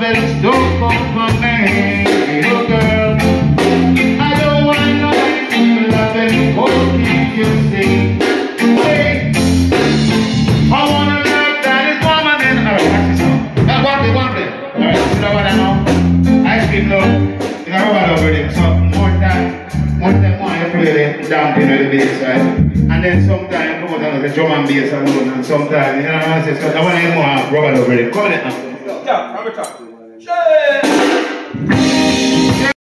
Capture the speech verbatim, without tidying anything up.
loving don't come from me, little girl. I don't want nothing loving, oh, keep you see. Hey, I wanna love that is woman in. Alright, watch this now. Now, one play, one play. Alright, you know what I know? Ice cream love. You know what over there. So, more time, more time, more I play the damping with the bass, right? And then sometimes come out and the drum and bass alone, and sometimes, you know what I'm saying? So I want to more rubber over there. Come on, now. Yeah, I'm a top.